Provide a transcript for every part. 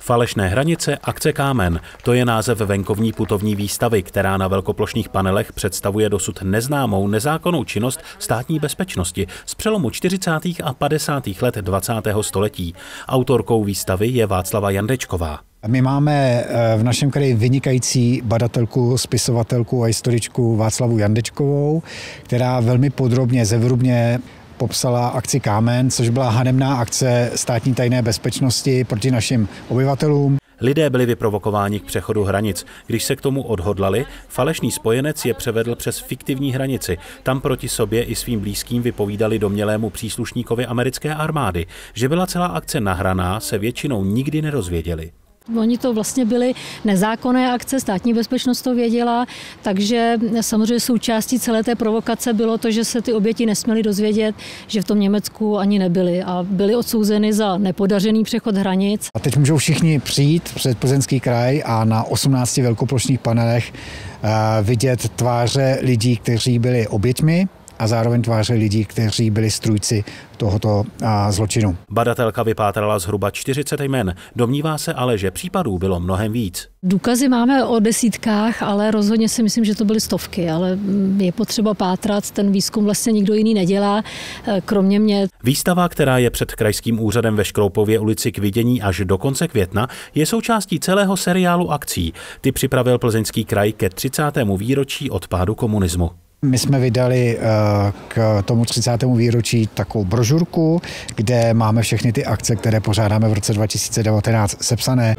Falešné hranice, akce Kámen. To je název venkovní putovní výstavy, která na velkoplošných panelech představuje dosud neznámou nezákonnou činnost státní bezpečnosti z přelomu 40. a 50. let 20. století. Autorkou výstavy je Václava Jandečková. My máme v našem kraji vynikající badatelku, spisovatelku a historičku Václavu Jandečkovou, která velmi podrobně, zevrubně popsala akci Kámen, což byla hanebná akce státní tajné bezpečnosti proti našim obyvatelům. Lidé byli vyprovokováni k přechodu hranic. Když se k tomu odhodlali, falešný spojenec je převedl přes fiktivní hranici. Tam proti sobě i svým blízkým vypovídali domnělému příslušníkovi americké armády. Že byla celá akce nahraná, se většinou nikdy nedozvěděli. Oni to vlastně byly nezákonné akce, státní bezpečnost to věděla, takže samozřejmě součástí celé té provokace bylo to, že se ty oběti nesměly dozvědět, že v tom Německu ani nebyli a byli odsouzeni za nepodařený přechod hranic. A teď můžou všichni přijít před Plzeňský kraj a na 18 velkoplošných panelech vidět tváře lidí, kteří byli oběťmi, a zároveň tváře lidí, kteří byli strůjci tohoto zločinu. Badatelka vypátrala zhruba 40 jmen. Domnívá se ale, že případů bylo mnohem víc. Důkazy máme o desítkách, ale rozhodně si myslím, že to byly stovky. Ale je potřeba pátrat, ten výzkum vlastně nikdo jiný nedělá, kromě mě. Výstava, která je před Krajským úřadem ve Škroupově ulici k vidění až do konce května, je součástí celého seriálu akcí. Ty připravil Plzeňský kraj ke 30. výročí od pádu komunismu. My jsme vydali k tomu 30. výročí takovou brožurku, kde máme všechny ty akce, které pořádáme v roce 2019 sepsané.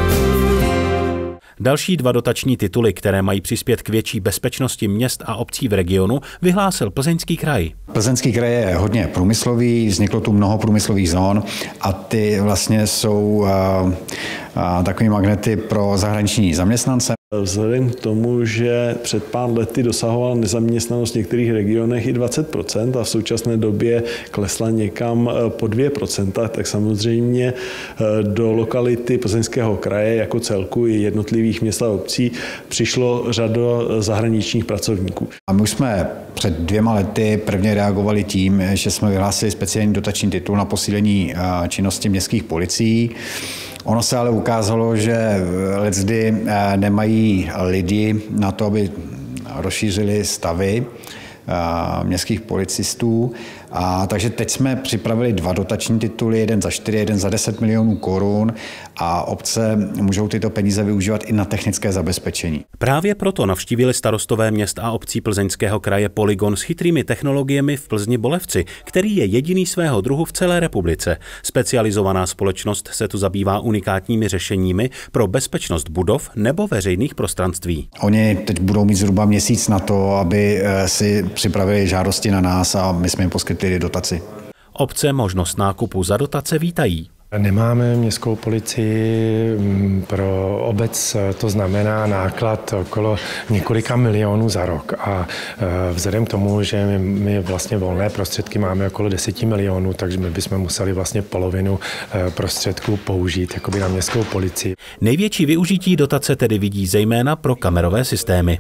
Další dva dotační tituly, které mají přispět k větší bezpečnosti měst a obcí v regionu, vyhlásil Plzeňský kraj. Plzeňský kraj je hodně průmyslový, vzniklo tu mnoho průmyslových zón a ty vlastně jsou takový magnety pro zahraniční zaměstnance. Vzhledem k tomu, že před pár lety dosahovala nezaměstnanost v některých regionech i 20% a v současné době klesla někam po 2%, tak samozřejmě do lokality Plzeňského kraje jako celku i jednotlivých měst a obcí přišlo řada zahraničních pracovníků. A my už jsme před 2 lety prvně reagovali tím, že jsme vyhlásili speciální dotační titul na posílení činnosti městských policií. Ono se ale ukázalo, že leckdy nemají lidi na to, aby rozšířili stavy městských policistů. Takže teď jsme připravili 2 dotační tituly, jeden za 4, jeden za 10 milionů korun a obce můžou tyto peníze využívat i na technické zabezpečení. Právě proto navštívili starostové měst a obcí Plzeňského kraje polygon s chytrými technologiemi v Plzni Bolevci, který je jediný svého druhu v celé republice. Specializovaná společnost se tu zabývá unikátními řešeními pro bezpečnost budov nebo veřejných prostranství. Oni teď budou mít zhruba měsíc na to, aby si připravili žádosti na nás a my jsme jim poskytli dotaci. Obce možnost nákupu za dotace vítají. Nemáme městskou policii, pro obec to znamená náklad okolo několika milionů za rok a vzhledem k tomu, že my vlastně volné prostředky máme okolo 10 milionů, takže my bychom museli vlastně polovinu prostředků použít jakoby na městskou policii. Největší využití dotace tedy vidí zejména pro kamerové systémy.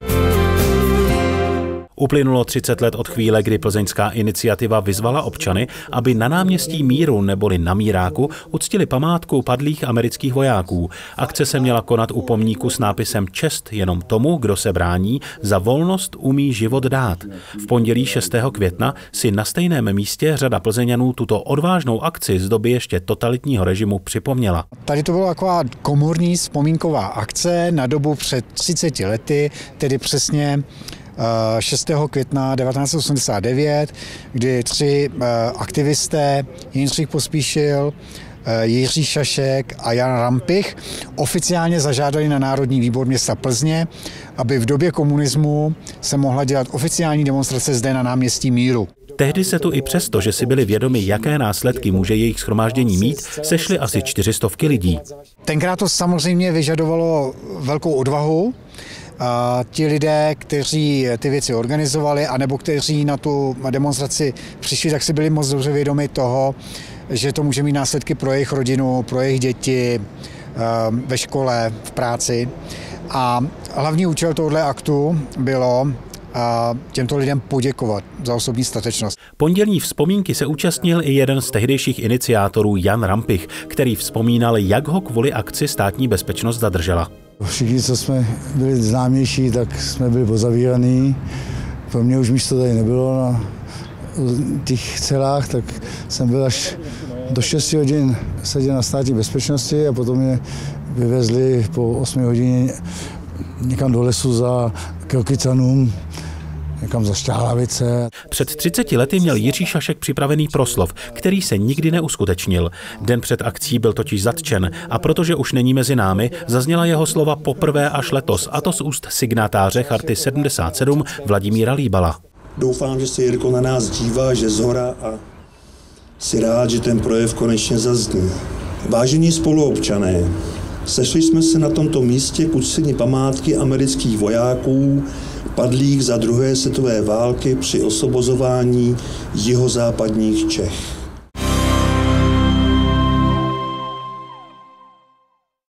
Uplynulo 30 let od chvíle, kdy plzeňská iniciativa vyzvala občany, aby na náměstí Míru neboli na Míráku uctili památku padlých amerických vojáků. Akce se měla konat u pomníku s nápisem Čest jenom tomu, kdo se brání, za volnost umí život dát. V pondělí 6. května si na stejném místě řada Plzeňanů tuto odvážnou akci z doby ještě totalitního režimu připomněla. Tady to byla taková komorní vzpomínková akce na dobu před 30 lety, tedy přesně 6. května 1989, kdy 3 aktivisté, Jindřich Pospíšil, Jiří Šašek a Jan Rampich, oficiálně zažádali na Národní výbor města Plzně, aby v době komunismu se mohla dělat oficiální demonstrace zde na náměstí Míru. Tehdy se tu i přesto, že si byli vědomi, jaké následky může jejich shromáždění mít, sešli asi 400 lidí. Tenkrát to samozřejmě vyžadovalo velkou odvahu. A ti lidé, kteří ty věci organizovali, anebo kteří na tu demonstraci přišli, tak si byli moc dobře vědomi toho, že to může mít následky pro jejich rodinu, pro jejich děti, ve škole, v práci. A hlavní účel tohoto aktu bylo a těmto lidem poděkovat za osobní statečnost. Pondělní vzpomínky se účastnil i jeden z tehdejších iniciátorů Jan Rampich, který vzpomínal, jak ho kvůli akci Státní bezpečnost zadržela. Všichni, co jsme byli známější, tak jsme byli pozavíraný. Pro mě už místo tady nebylo na těch celách, tak jsem byl až do 6 hodin seděl na Státní bezpečnosti a potom mě vyvezli po 8 hodině někam do lesu za Krokycanům, někam za Šťáhlavice. Před 30 lety měl Jiří Šašek připravený proslov, který se nikdy neuskutečnil. Den před akcí byl totiž zatčen a protože už není mezi námi, zazněla jeho slova poprvé až letos, a to z úst signatáře Charty 77 Vladimíra Líbala. Doufám, že se Jirko na nás dívá, že zhora a si rád, že ten projev konečně zazní. Vážení spoluobčané, sešli jsme se na tomto místě k uctění památky amerických vojáků padlých za druhé světové války při osvobozování jihozápadních Čech.